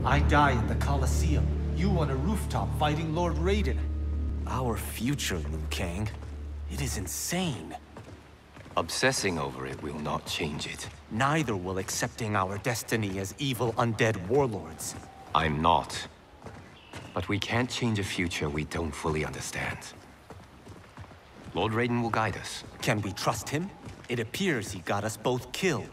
I die in the Colosseum. You on a rooftop fighting Lord Raiden. Our future, Liu Kang. It is insane. Obsessing over it will not change it. Neither will accepting our destiny as evil undead warlords. I'm not. But we can't change a future we don't fully understand. Lord Raiden will guide us. Can we trust him? It appears he got us both killed.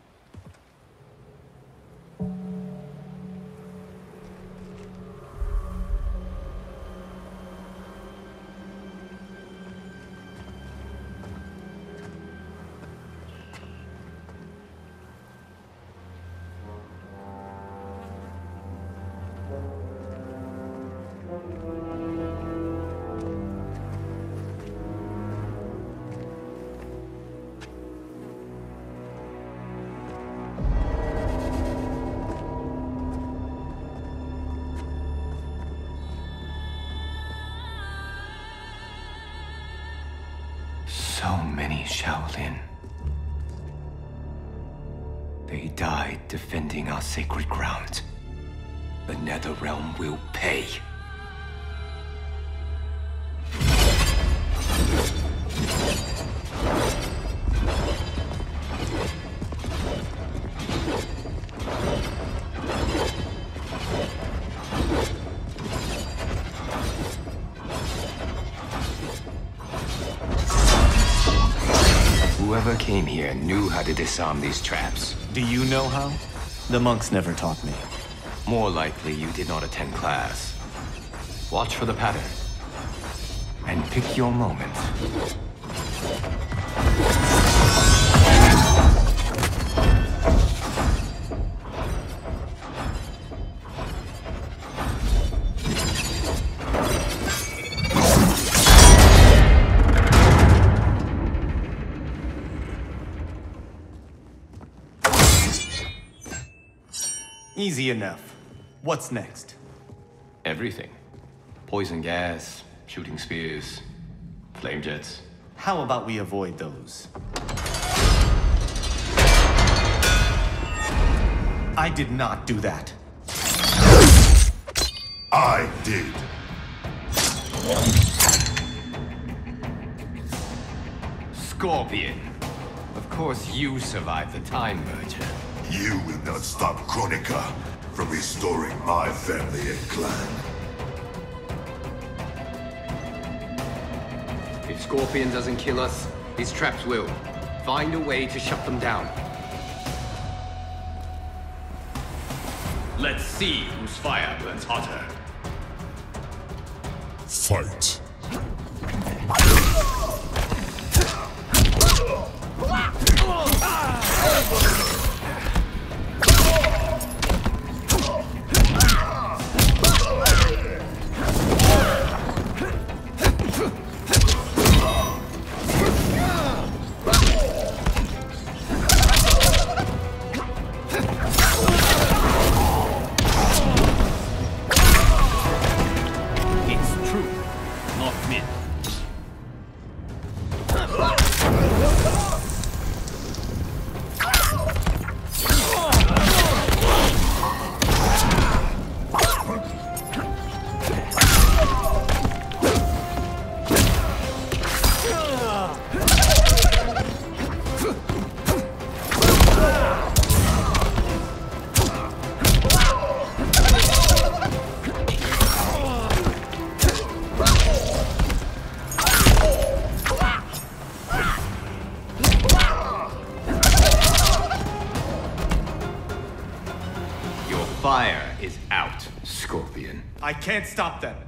So many Shaolin. They died defending our sacred ground. The Netherrealm will pay. Whoever came here knew how to disarm these traps. Do you know how? The monks never taught me. More likely you did not attend class. Watch for the pattern. And pick your moment. Easy enough. What's next? Everything. Poison gas, shooting spears, flame jets. How about we avoid those? I did not do that. I did. Scorpion. Of course you survived the Time Merger. You will not stop Kronika from restoring my family and clan. If Scorpion doesn't kill us, these traps will. Find a way to shut them down. Let's see whose fire burns hotter. Fight. Fire is out, Scorpion. I can't stop them.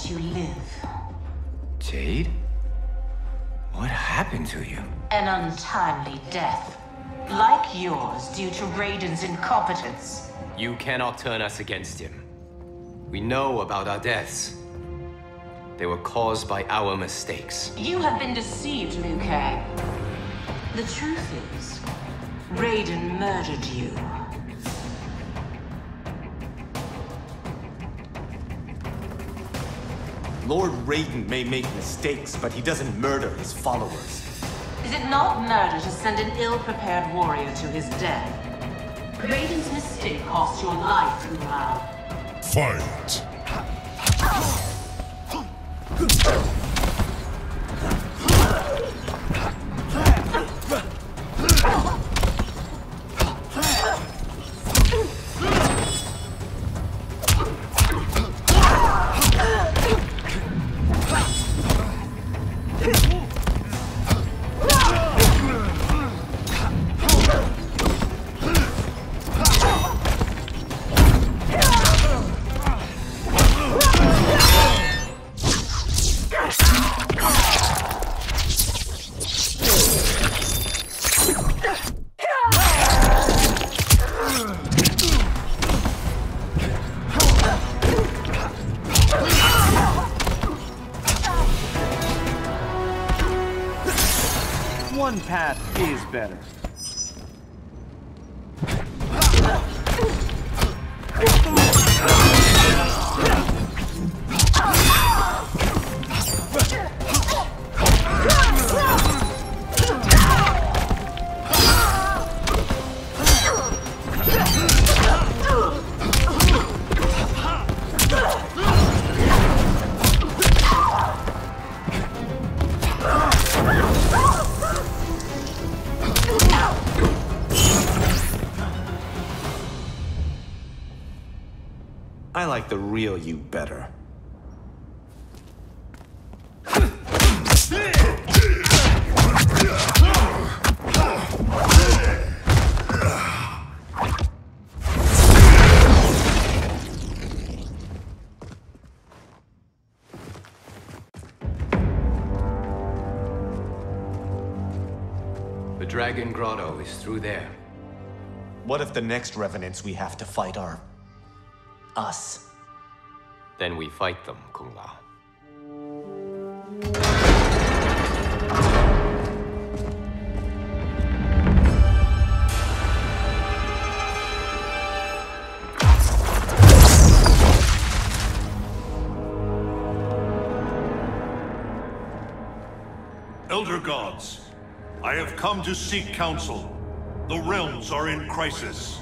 let you live. Jade? What happened to you? An untimely death. Like yours, due to Raiden's incompetence. You cannot turn us against him. We know about our deaths. They were caused by our mistakes. You have been deceived, Liu Kang. The truth is, Raiden murdered you. Lord Raiden may make mistakes, but he doesn't murder his followers. Is it not murder to send an ill-prepared warrior to his death? Raiden's mistake cost your life, Liu Kang. Fight! One path is better. I like the real you better. The Dragon Grotto is through there. What if the next revenants we have to fight are us? Then we fight them, Kung Lao. Elder Gods, I have come to seek counsel. The realms are in crisis.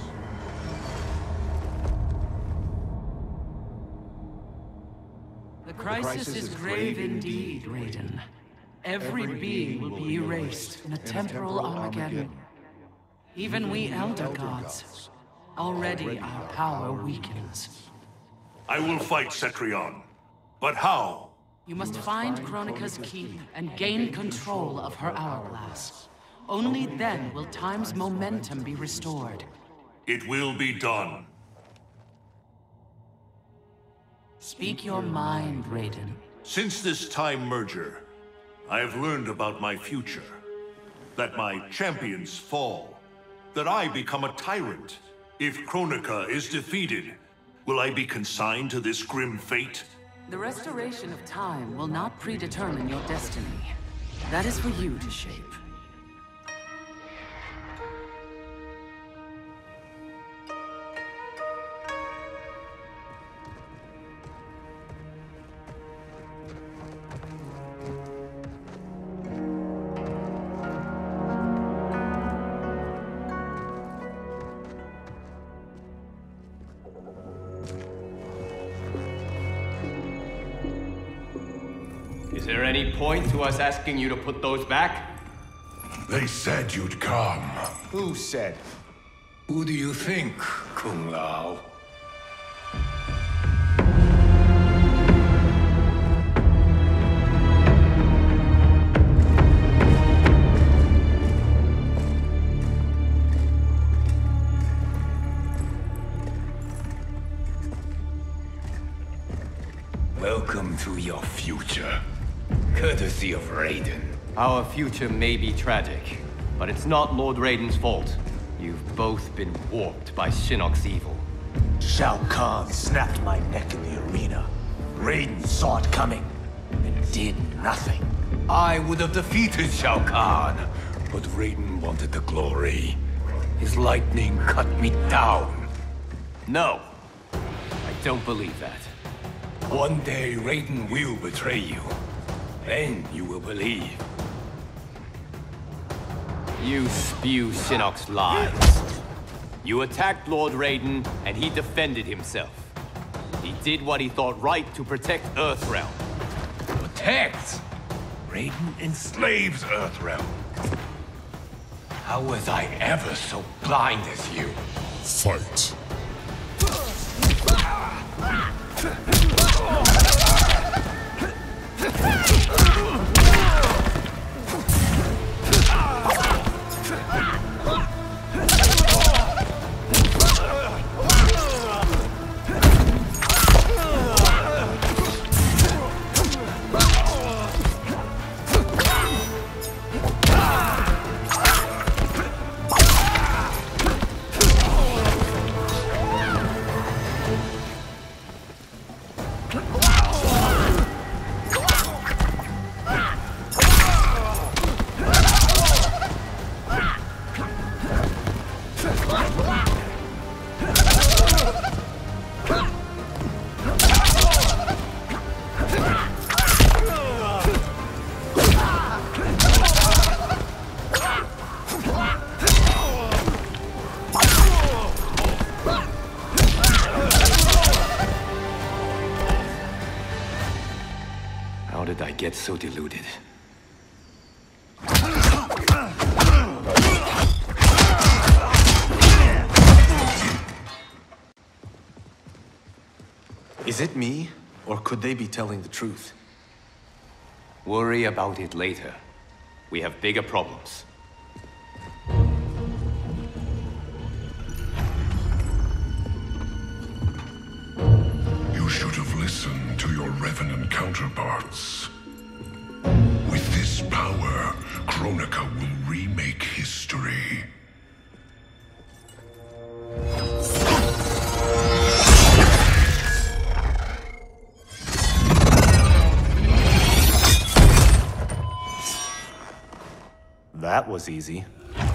The crisis is grave indeed, Raiden. Every being will be erased in a temporal Armageddon. Even we Elder Gods. Already our power weakens. I will fight Cetrion. But how? You must find Kronika's keep and gain control of her hourglass. Only then will time's momentum be restored. It will be done. Speak your mind, Raiden. Since this time merger, I have learned about my future. That my champions fall. That I become a tyrant. If Kronika is defeated, will I be consigned to this grim fate? The restoration of time will not predetermine your destiny. That is for you to shape. Is there any point to us asking you to put those back? They said you'd come. Who said? Who do you think, Kung Lao? Welcome to courtesy of Raiden. Our future may be tragic, but it's not Lord Raiden's fault. You've both been warped by Shinnok's evil. Shao Kahn snapped my neck in the arena. Raiden saw it coming and did nothing. I would have defeated Shao Kahn, but Raiden wanted the glory. His lightning cut me down. No, I don't believe that. One day Raiden will betray you. Then you will believe. You spew Shinnok's lies. You attacked Lord Raiden, and he defended himself. He did what he thought right to protect Earthrealm. Protect? Raiden enslaves Earthrealm. How was I ever so blind as you? Fight. How did I get so deluded? Is it me, or could they be telling the truth? Worry about it later. We have bigger problems. You should have listened to your Revenant counterparts. With this power, Kronika will remake history. That was easy.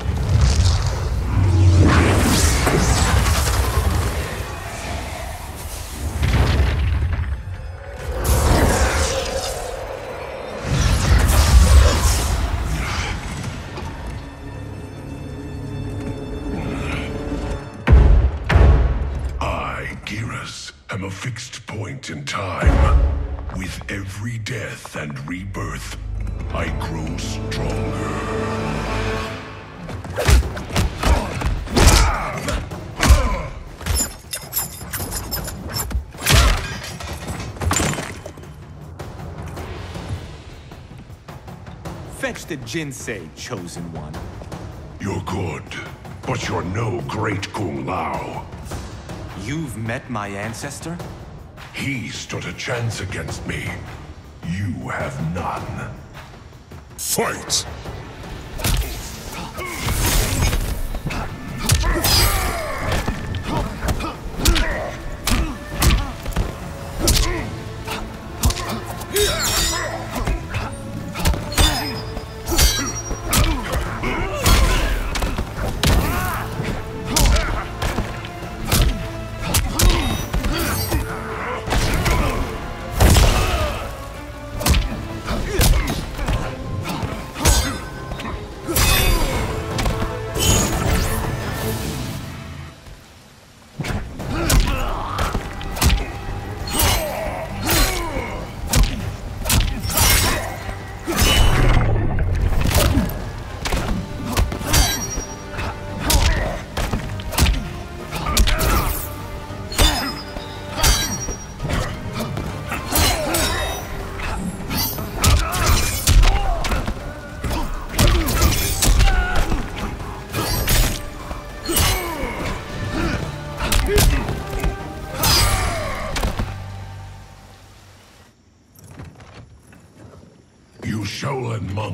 am a fixed point in time. With every death and rebirth, I grow stronger. Fetch the Jinsei, Chosen One. You're good, but you're no great Kung Lao. You've met my ancestor? He stood a chance against me. You have none. Fight!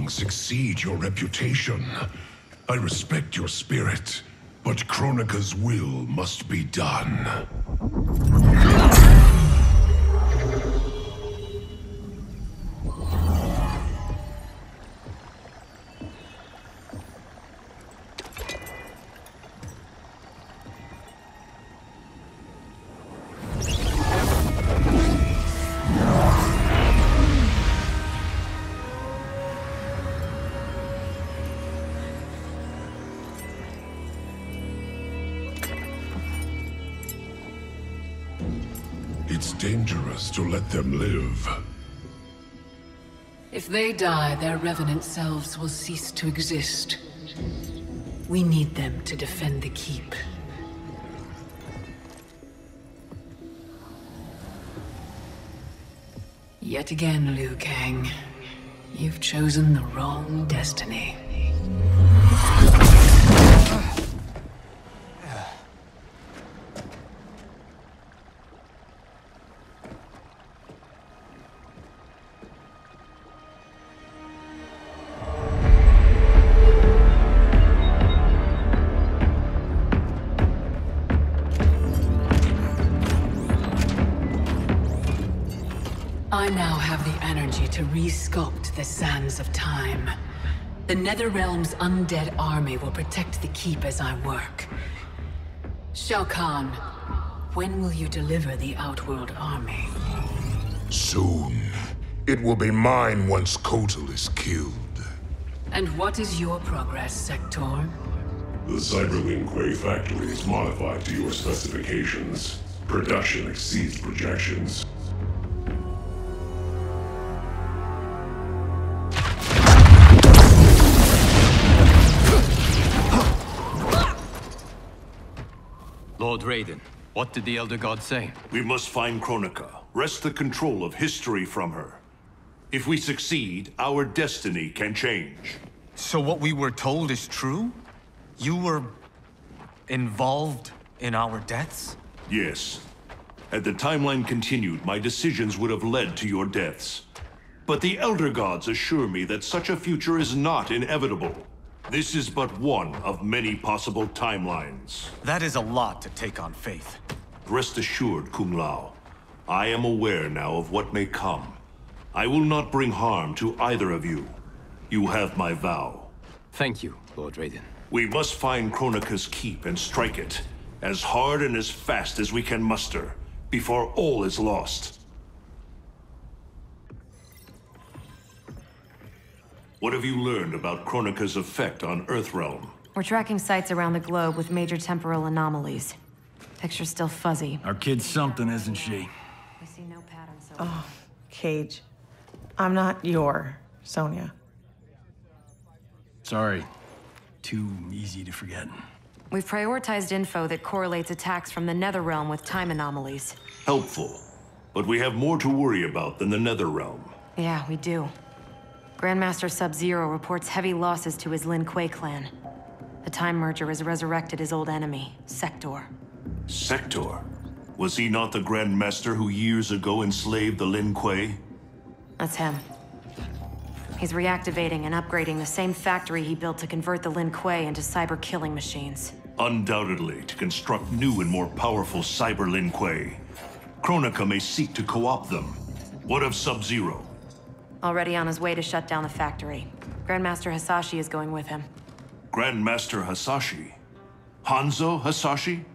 wrongs exceed your reputation. I respect your spirit, but Kronika's will must be done. It's dangerous to let them live. If they die, their revenant selves will cease to exist. We need them to defend the keep. Yet again, Liu Kang, you've chosen the wrong destiny. I now have the energy to re-sculpt the sands of time. The Netherrealm's undead army will protect the keep as I work. Shao Kahn, when will you deliver the Outworld army? Soon. It will be mine once Kotal is killed. And what is your progress, Sector? The Cyberlink Quay factory is modified to your specifications. Production exceeds projections. Lord Raiden, what did the Elder God say? We must find Kronika, wrest the control of history from her. If we succeed, our destiny can change. So what we were told is true? You were involved in our deaths? Yes. Had the timeline continued, my decisions would have led to your deaths. But the Elder Gods assure me that such a future is not inevitable. This is but one of many possible timelines. That is a lot to take on faith. Rest assured, Kung Lao. I am aware now of what may come. I will not bring harm to either of you. You have my vow. Thank you, Lord Raiden. We must find Kronika's keep and strike it, as hard and as fast as we can muster, before all is lost. What have you learned about Kronika's effect on Earthrealm? We're tracking sites around the globe with major temporal anomalies. Picture's still fuzzy. Our kid's something, isn't she? We see no pattern so Oh, Cage. I'm not your Sonya. Sorry. Too easy to forget. We've prioritized info that correlates attacks from the Netherrealm with time anomalies. Helpful. But we have more to worry about than the Netherrealm. Yeah, we do. Grandmaster Sub-Zero reports heavy losses to his Lin Kuei clan. The Time Merger has resurrected his old enemy, Sector. Sector? Was he not the Grandmaster who years ago enslaved the Lin Kuei? That's him. He's reactivating and upgrading the same factory he built to convert the Lin Kuei into cyber-killing machines. Undoubtedly, to construct new and more powerful cyber Lin Kuei. Kronika may seek to co-opt them. What of Sub-Zero? Already on his way to shut down the factory. Grandmaster Hasashi is going with him. Grandmaster Hasashi? Hanzo Hasashi?